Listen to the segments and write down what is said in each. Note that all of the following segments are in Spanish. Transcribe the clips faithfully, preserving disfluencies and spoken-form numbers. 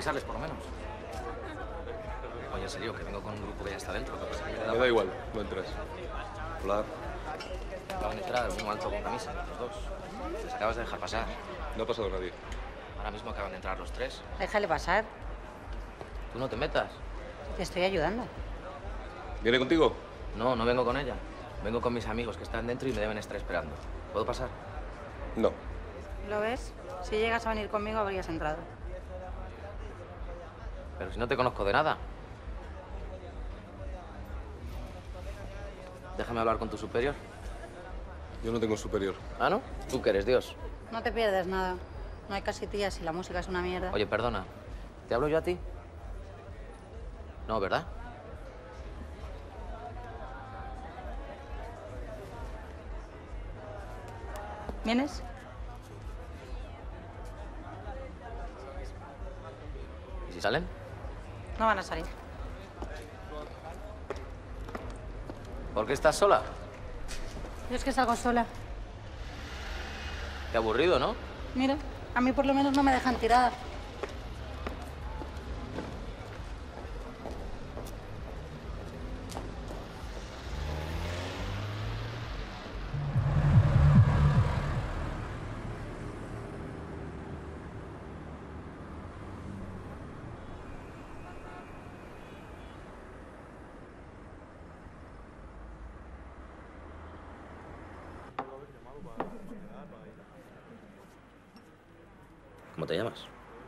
avisarles, por lo menos. Oye, en serio, que vengo con un grupo que ya está dentro. Que me, da... me da igual, no entres. Hola. Acaban de entrar, uno alto con camisa, los dos. Les acabas de dejar pasar. No ha pasado nadie. Ahora mismo acaban de entrar los tres. Déjale pasar. Tú no te metas. Te estoy ayudando. ¿Viene contigo? No, no vengo con ella. Vengo con mis amigos que están dentro y me deben estar esperando. ¿Puedo pasar? No. ¿Lo ves? Si llegas a venir conmigo, habrías entrado. Pero si no te conozco de nada. Déjame hablar con tu superior. Yo no tengo superior. ¿Ah, no? ¿Tú que eres Dios? No te pierdes nada. No hay casi tías y la música es una mierda. Oye, perdona. ¿Te hablo yo a ti? No, ¿verdad? ¿Vienes? ¿Y si salen? No van a salir. ¿Por qué estás sola? Yo es que salgo sola. Qué aburrido, ¿no? Mira, a mí por lo menos no me dejan tirada. ¿Cómo te llamas?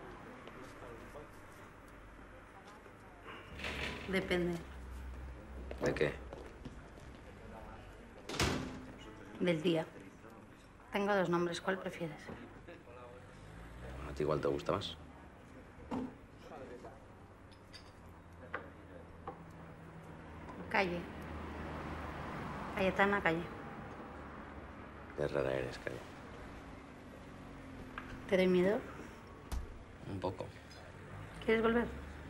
Depende. ¿De qué? Del día. Tengo dos nombres. ¿Cuál prefieres? ¿A ti igual te gusta más? Calle. Cayetana Calle. Qué rara eres, Calle. ¿Te doy miedo? Un poco. ¿Quieres volver?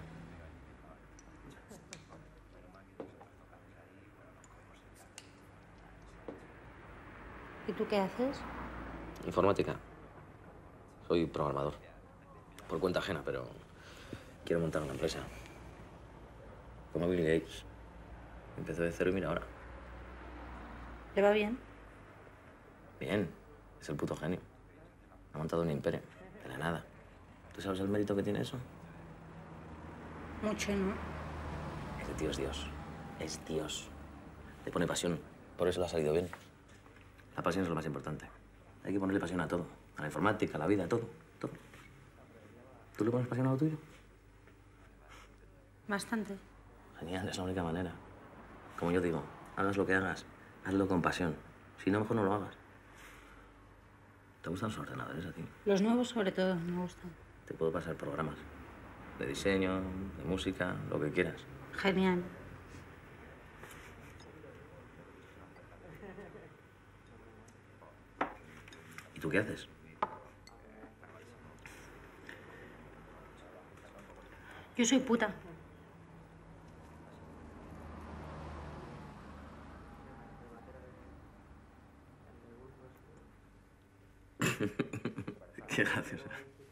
¿Y tú qué haces? Informática. Soy programador. Por cuenta ajena, pero quiero montar una empresa. Como Bill Gates. Empezó de cero y mira ahora. ¿Le va bien? Bien. Es el puto genio. Ha montado un imperio. De la nada. ¿Tú sabes el mérito que tiene eso? Mucho, ¿no? Ese tío es Dios. Es Dios. Le pone pasión. Por eso le ha salido bien. La pasión es lo más importante. Hay que ponerle pasión a todo. A la informática, a la vida, a todo. Todo. ¿Tú le pones pasión a lo tuyo? Bastante. Genial, es la única manera. Como yo digo, hagas lo que hagas, hazlo con pasión. Si no, mejor no lo hagas. ¿Te gustan los ordenadores a ti? Los nuevos, sobre todo, me gustan. Te puedo pasar programas. De diseño, de música, lo que quieras. Genial. ¿Y tú qué haces? Yo soy puta. Qué graciosa.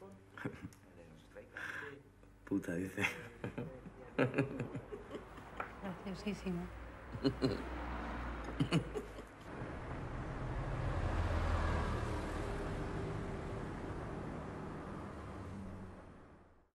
Puta, dice. Graciosísimo.